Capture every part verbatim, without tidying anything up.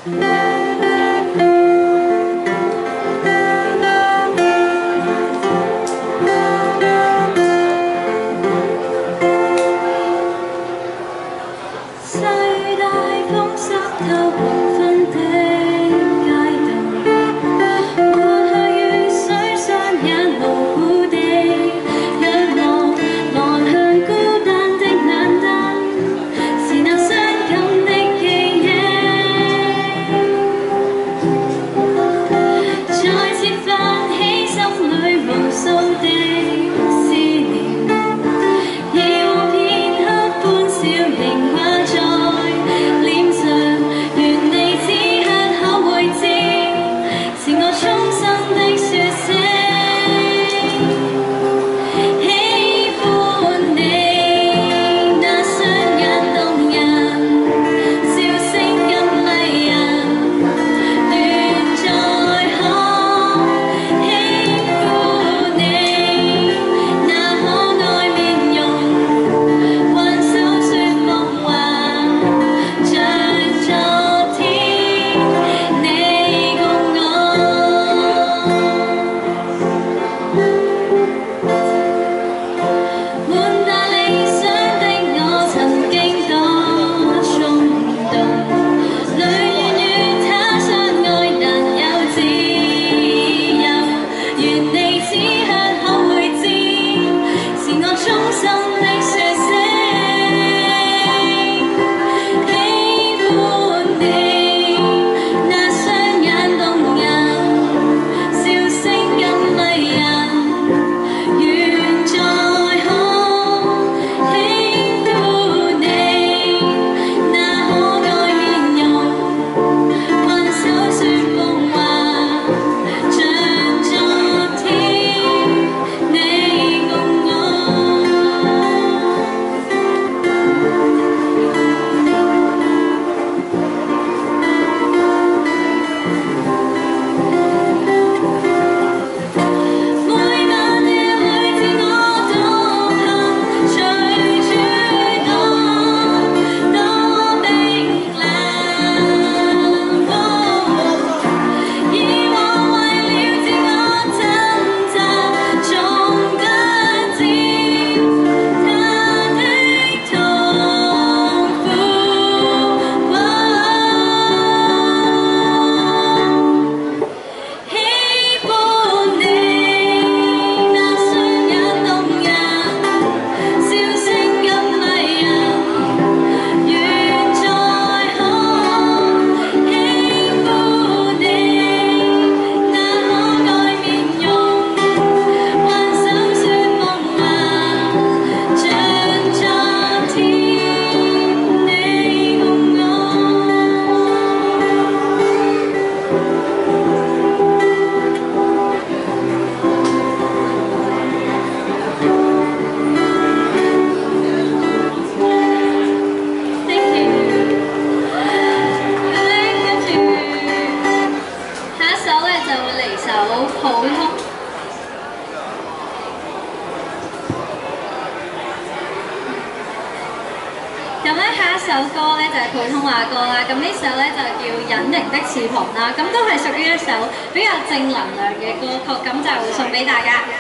咁咧下一首歌咧就係普通話歌啦，咁呢首咧就叫《隱形的翅膀》啦，咁都係屬於一首比較正能量嘅歌曲，咁就送俾大家。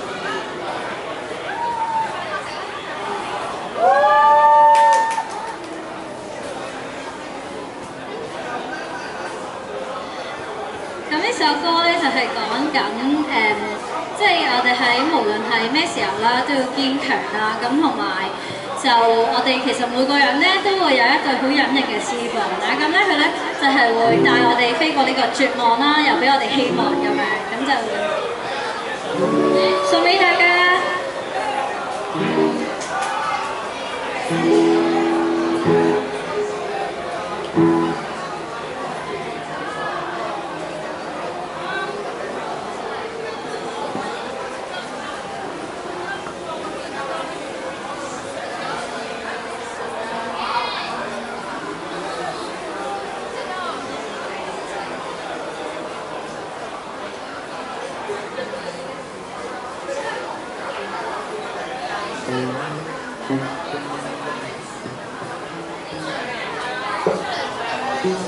咁呢首歌咧就係講緊誒，即係我哋喺無論係咩時候啦，都要堅強啦，咁同埋。 就我哋其實每個人咧都會有一對好隱形嘅翅膀啦，咁咧佢咧就係、是、會帶我哋飛過呢個絕望啦，又俾我哋希望咁樣，咁就送俾大家。Thank you.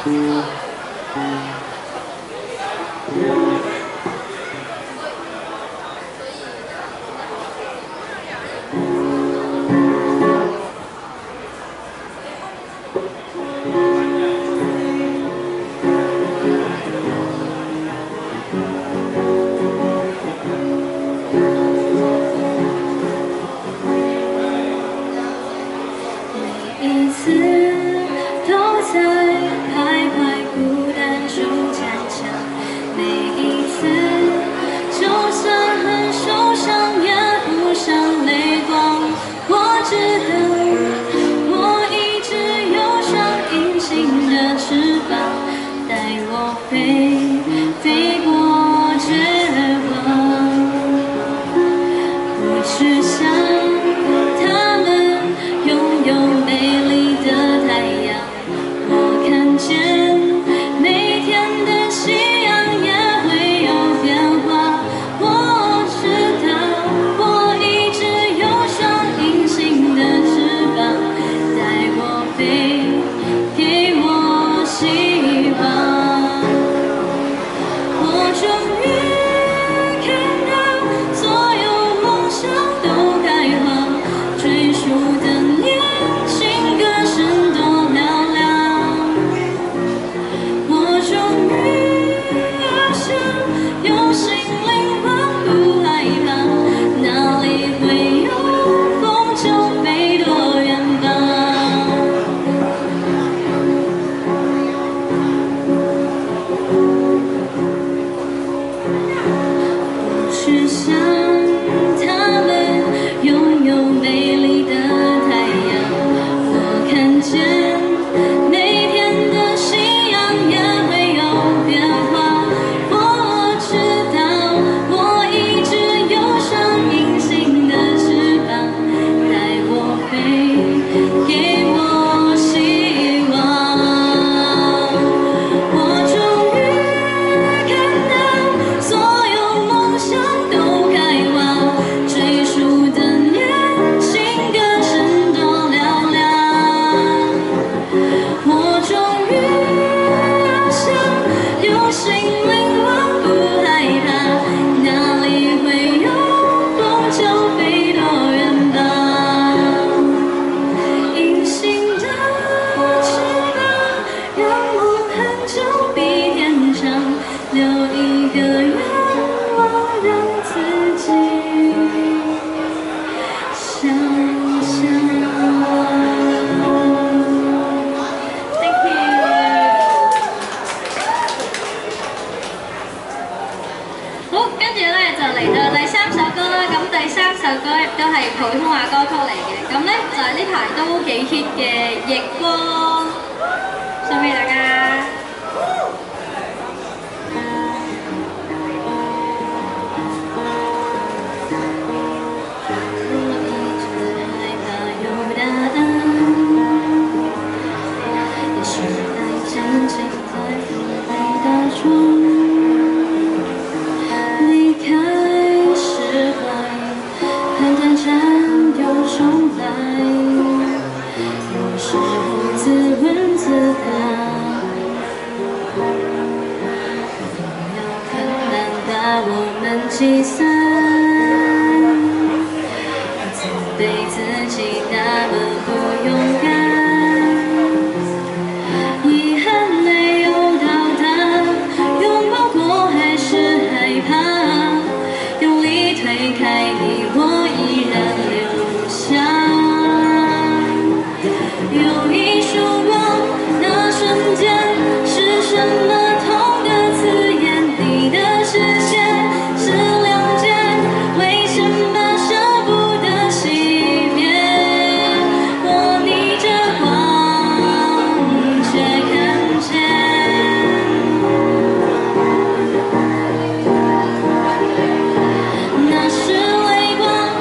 那是微光。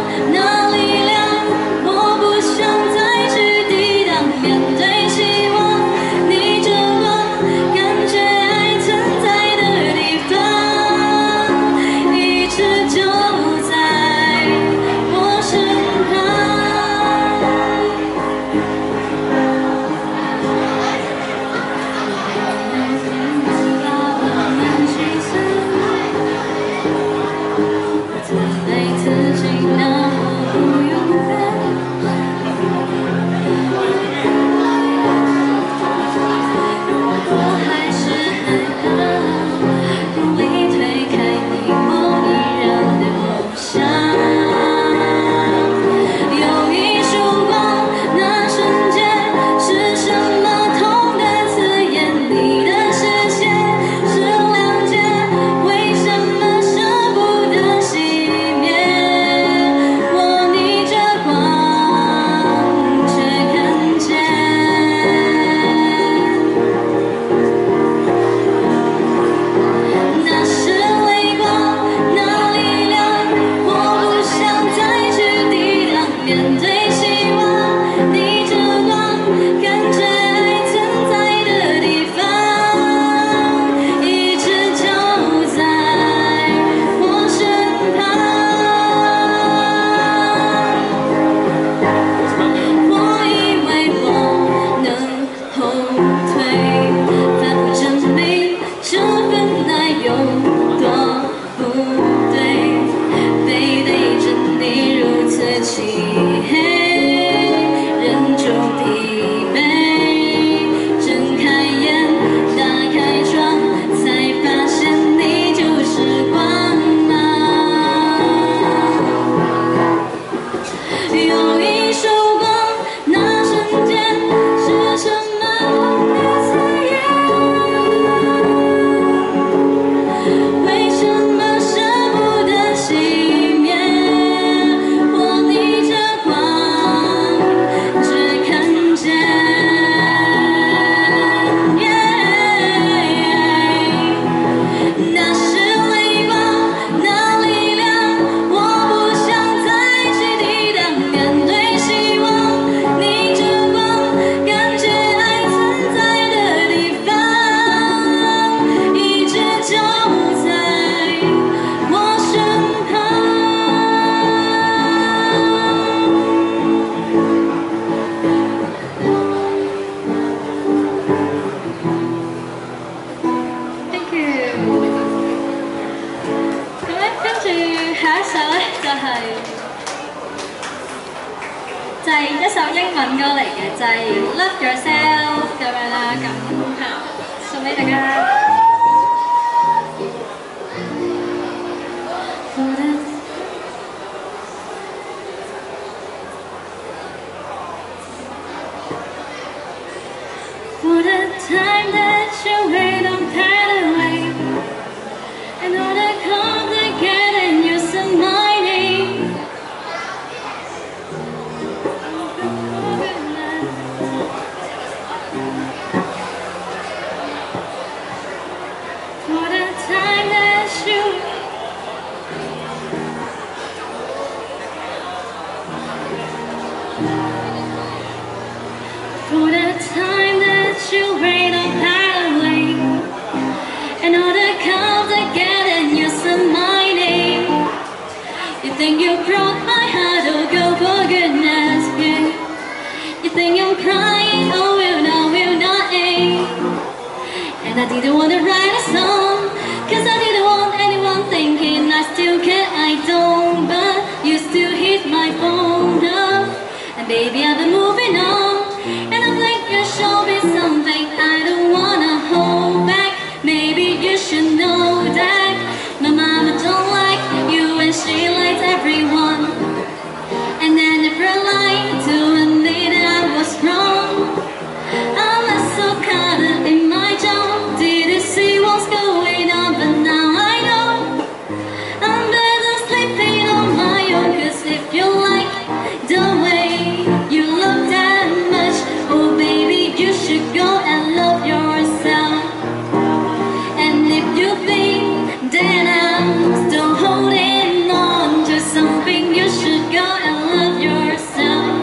一首英文歌嚟嘅，就係 Love Yourself 咁樣啦，咁係送俾大家。For the time that you wait on pathway, and all the come together and you said my name. For the time that you For the time that you wait on pathway, and all the come together and you said my name. You think you broke my heart, oh girl, for goodness sake. You think I'm crying, oh will not, will not ache. And I didn't want to write a song, cause I didn't want anyone thinking I still care, I don't. But you still hit my phone up, and baby I've been moving on. And I'm like, you show me something I don't wanna hold back. Maybe you should know that my mama don't like you and she likes everyone. And I never lied to admit that I was wrong. I was so caught up in my job, didn't see what's going on, but now I know I'm better sleeping on my own. Cause if you like the way you look that much, oh baby, you should go and love yourself. And if you think that I'm still holding on to something, you should go and love yourself.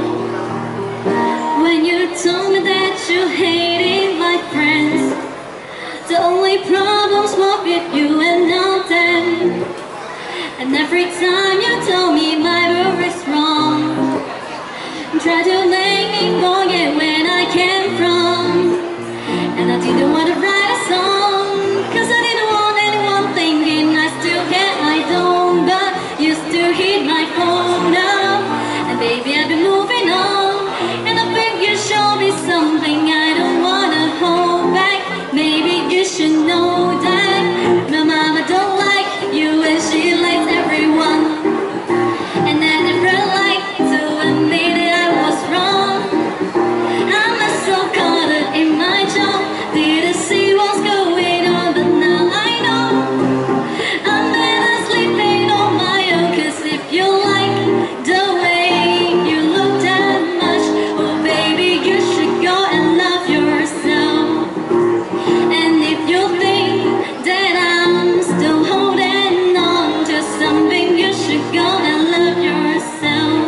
When you told me that you hated my friends, the only problems were with you and not them. And every time you told me my word is wrong, try to make me forget where I came from. And I didn't want to write a song, cause I didn't want anyone thinking I still care, I don't. But you still hit my phone up, and baby I've been moving on. And I think you showed me something I don't wanna hold back. Maybe you should know that my mama don't like you and she likes everyone. And I never like to admit that I was wrong. I'm so caught up in my job, didn't see what's going on, but now I know I'm better sleeping on my own. Cause if you like the way you look that much, oh baby, you should go and love yourself. And if you think that I'm still holding on to something, you should go and love yourself.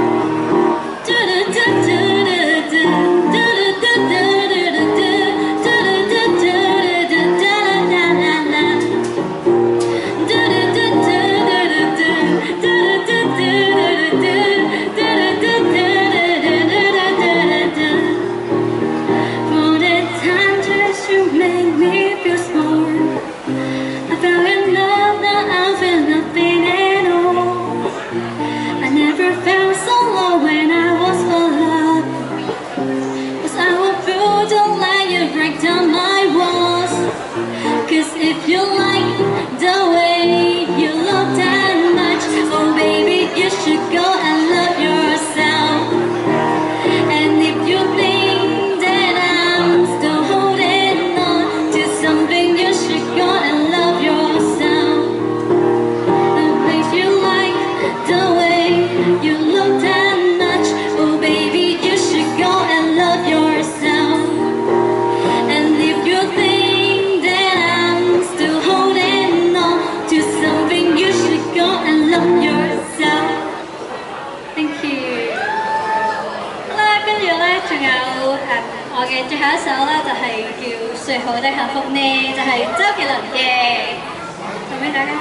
For the time just you make me feel small, I fell in love, now I feel nothing at all. I never felt so low when I was alone, cause I will through, don't let you break down my walls. Cause if you like the way you look that much, oh baby, you should go and love yourself. And if you think that I'm still holding on to something, you should go and love yourself. And if you like the way you look that much, oh baby, you should go and love yourself. And if you think that I'm still holding on to something, you should go and love yourself. Thank you。好啦，跟住咧，仲有誒、嗯、我嘅最後一首咧，就係、是、叫《最好的幸福》呢，就係、是、周杰倫嘅，送俾大家。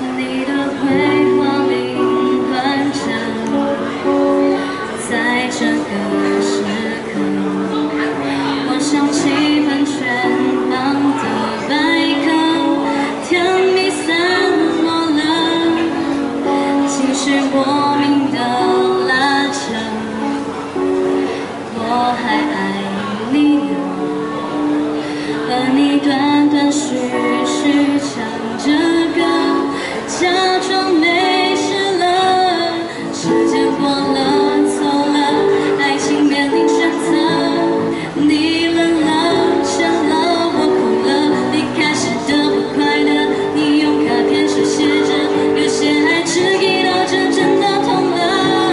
你的绘画凌乱着，在这个时刻，我想起喷泉旁的白鸽，甜蜜散落了，情绪莫名的拉扯，我还爱你呢，和你断断续续唱着歌，假装没事了，时间过了走了，爱情面临选择，你冷了倦了，我哭了，你开始的不快乐，你用卡片手写着，有些爱只给到这真的痛了，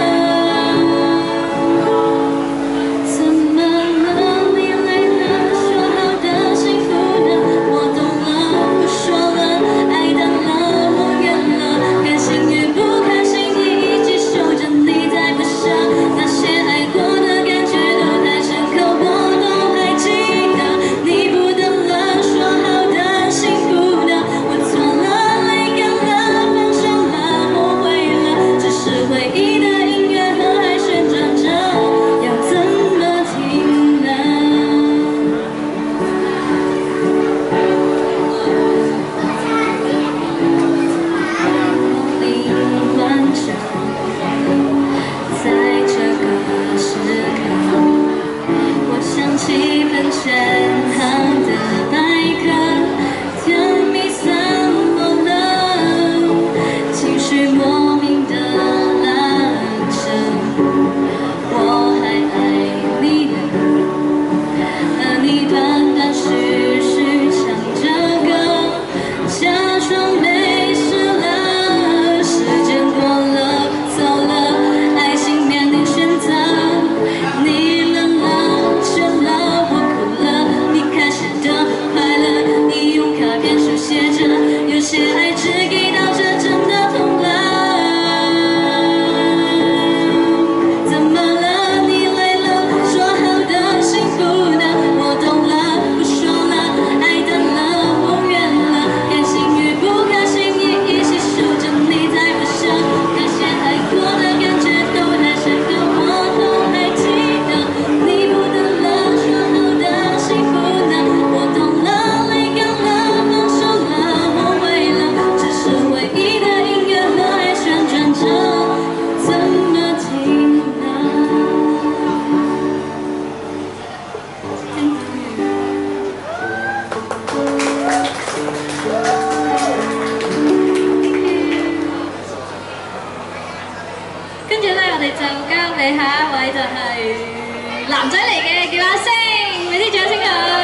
怎么了？你累了，说好的幸福呢？我懂了，不说了，爱淡了，我远了，开心与不开心，你一起守着，你在不舍，那些爱过的感觉都太深刻，我都还记得。你不等了，说好的幸福呢？我错了，泪干了，放手了，后悔了，只是回忆的音乐盒还旋转着，要怎么停呢？凌乱着，在这个时刻，我想起喷泉旁的白鸽，甜蜜散落了，情绪莫名的拉扯，我还爱你呢，和你断断续续唱着歌，假装没事了，时间过了走了，爱情面临选择，你冷了倦了，我哭了，你开始的快乐，你用卡片手写着，有些爱只给到这真的痛了，怎么了？你累了，说好的幸福呢？我懂了，不说了，爱淡了，我远了，开心与不开心，你一起守着，你在不舍，那些爱过的感觉都太深刻，我都还记得。你不等了，说好的幸福呢？我懂了，泪干了，放手了，后悔了，只是回忆的音乐盒还旋转着，怎么停呢？Thank you。跟住咧，我哋就交俾下一位，就係男仔嚟嘅，叫阿星，俾啲掌聲佢。